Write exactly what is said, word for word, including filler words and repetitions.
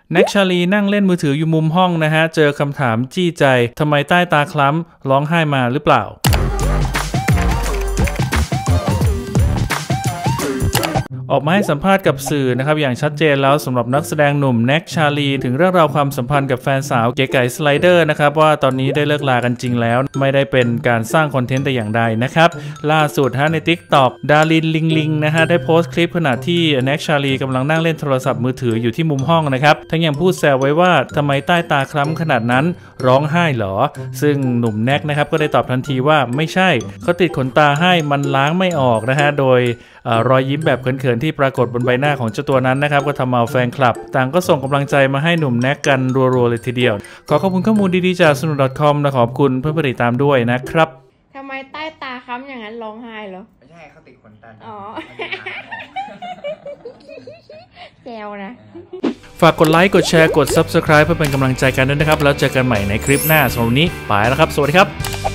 แน็กชาลีนั่งเล่นมือถืออยู่มุมห้องนะฮะเจอคำถามจี้ใจทำไมใต้ตาคล้ำร้องไห้มาหรือเปล่าออกมาให้สัมภาษณ์กับสื่อนะครับอย่างชัดเจนแล้วสำหรับนักแสดงหนุ่มแน็กชาลีถึงเรื่องราวความสัมพันธ์กับแฟนสาวเก๋ไก่สไลเดอร์นะครับว่าตอนนี้ได้เลิกลากันจริงแล้วไม่ได้เป็นการสร้างคอนเทนต์แต่อย่างใดนะครับล่าสุดฮะใน ติ๊กต็อก ดารินลิงลิงนะฮะได้โพสต์คลิปขณะที่แน็กชาลีกำลังนั่งเล่นโทรศัพท์มือถืออยู่ที่มุมห้องนะครับทั้งยังพูดแซวไว้ว่าทำไมใต้ตาคล้ำขนาดนั้นร้องไห้เหรอซึ่งหนุ่มแน็กนะครับก็ได้ตอบทันทีว่าไม่ใช่เขาติดขนตาให้มันล้างไม่ออกนะฮะโดยรอยยิ้มแบบเขินๆที่ปรากฏบนใบหน้าของเจ้าตัวนั้นนะครับก็ทำเอาแฟนคลับต่างก็ส่งกำลังใจมาให้หนุ่มแน็กกันรัวๆเลยทีเดียวขอขอบคุณข้อมูลดีๆจากสนุก .com และขอบคุณเพื่อนๆติดตามด้วยนะครับทำไมใต้ตาค้ำอย่างนั้นร้องไห้เหรอไม่ใช่เขาติดขนตาอ๋อแซวนะฝากกดไลค์กดแชร์กด ซับสไครบ์ เพื่อเป็นกำลังใจกันด้วยนะครับแล้วเจอกันใหม่ในคลิปหน้าสำหรับวันนี้ไปแล้วครับสวัสดีครับ